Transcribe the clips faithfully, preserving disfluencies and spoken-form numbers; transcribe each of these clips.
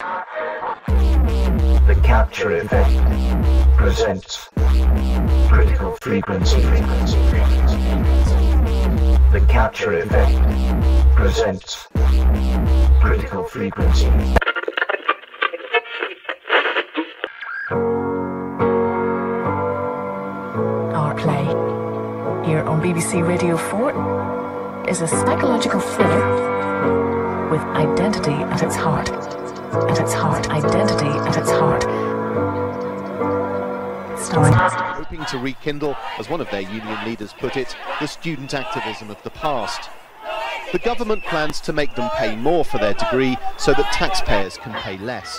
The capture effect presents critical frequency. The capture effect presents critical frequency. Our play, here on B B C Radio four, is a psychological thriller with identity at its heart. At its heart, identity at its heart. Starring... Hoping to rekindle, as one of their union leaders put it, the student activism of the past. The government plans to make them pay more for their degree so that taxpayers can pay less.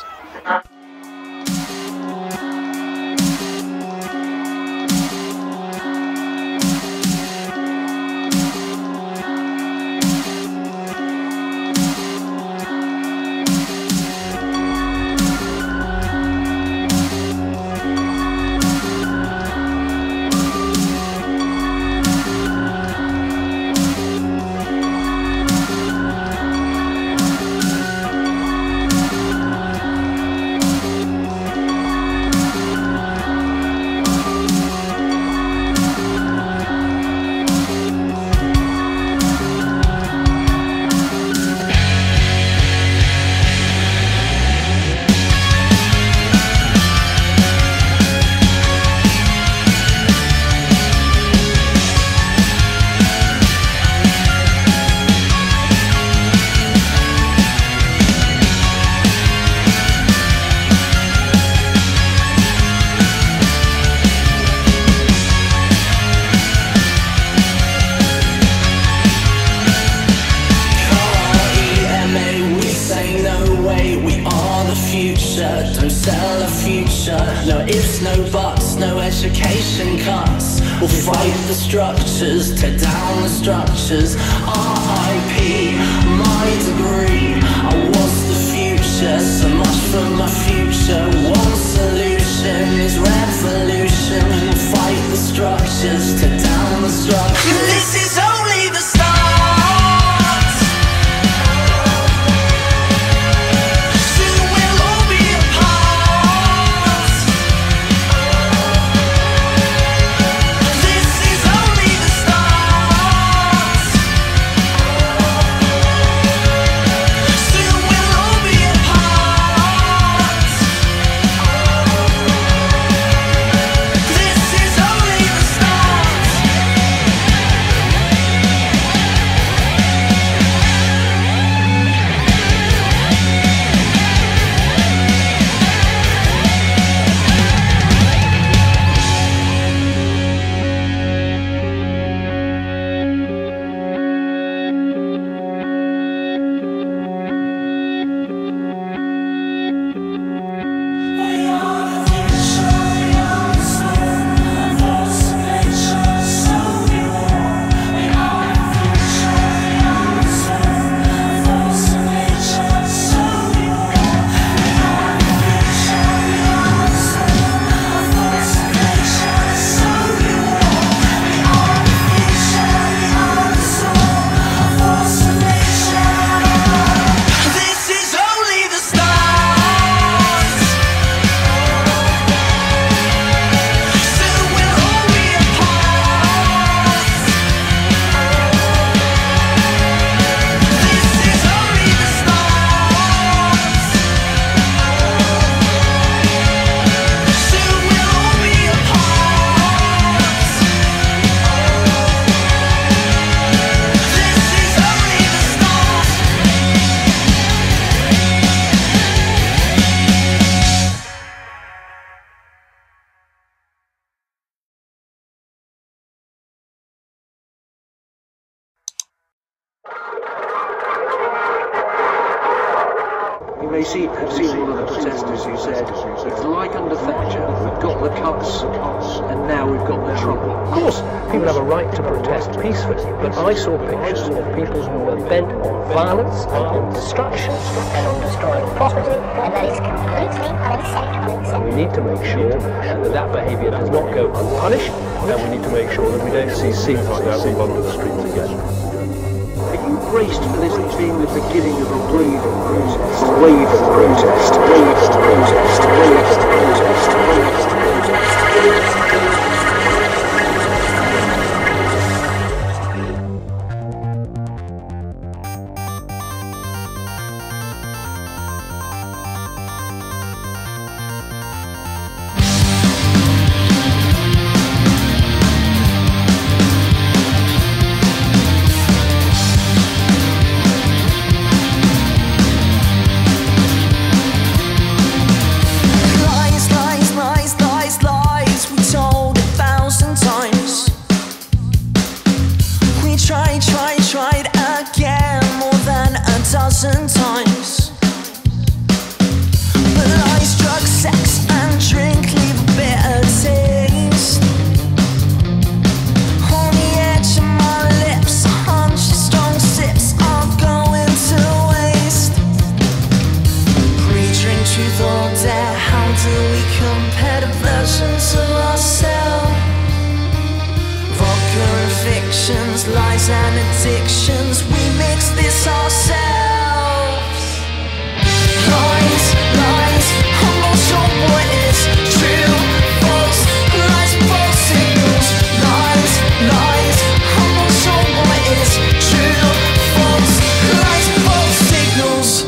Don't sell a future, no ifs, no buts, no education cuts. We'll fight the structures, tear down the structures. R I P, my degree, I was the future, so much for my future. One solution is revolution. We'll fight the structures, tear down the structures. This is only the start. You may see, have seen one of the protesters who said, it's like under Thatcher, we've got the cuts, and now we've got the trouble. Of course, people have a right to protest peacefully, but I saw pictures of people who were bent on violence and on destruction and on destroying property, and that is completely unacceptable. We need to make sure that that behaviour does not go unpunished, and we need to make sure that we don't see scenes like that in London streets again. Are you braced for this being the beginning of a breathing process? wave of protest, wave of protest, wave of protest, wave of protest. Times. But lies, drugs, sex and drink leave a bitter taste. On the edge of my lips, a hundred strong sips are going to waste. Pre-drink truth or dare, how do we compare the versions of ourselves? Vodka and fictions, lies and addictions, we mix this ourselves. Lies, lies, I'm not sure what is true, false, lies, false signals. Lies, lies, I'm not sure what is true, false, lies, false signals.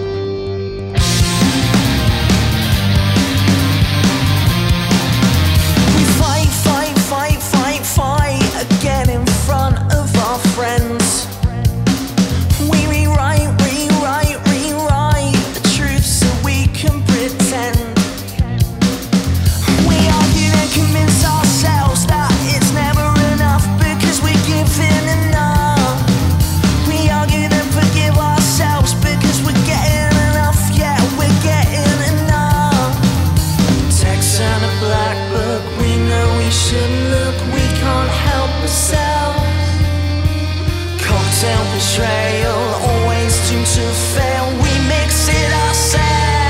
We fight, fight, fight, fight, fight again in front of our friends. We rewrite, rewrite, rewrite the truth so we can pretend. We argue and convince ourselves that it's never enough because we're giving enough. We argue and forgive ourselves because we're getting enough. Yeah, we're getting enough. Text and a black book, we know we shouldn't look, we can't help ourselves. Cocktail betrayal, always doomed to fail, we mix it ourselves.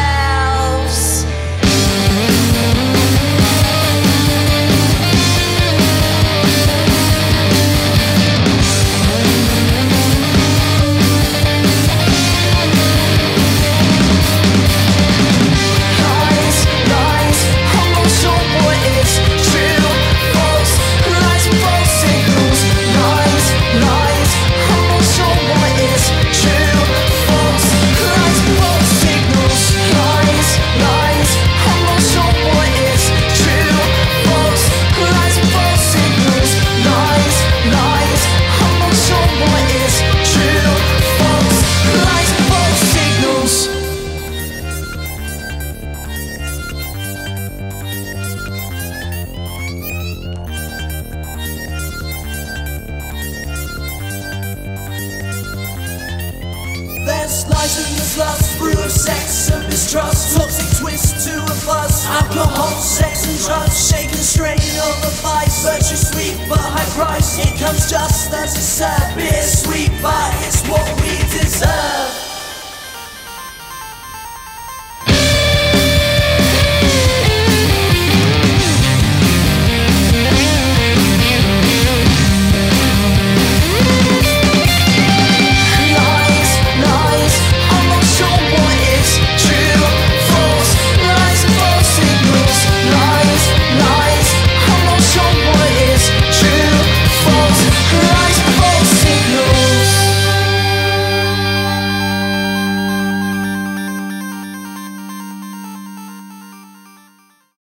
Lies, lies, I'm not sure what is true, false, lies, false signals. Lies, lies, I'm not sure what is true, false, lies, false signals. Lies, lies, I'm not sure what is true, false, lies, false signals. Lies, lies, I'm not sure what is true, false, lies, false signals. There's lies and there's lust, brew of sex and mistrust, toxic twist to a fuss, alcohol, sex and drugs, shaken strain of a vice, virtue sweet but high price, it comes just as a sad, bittersweet, but it's what we deserve.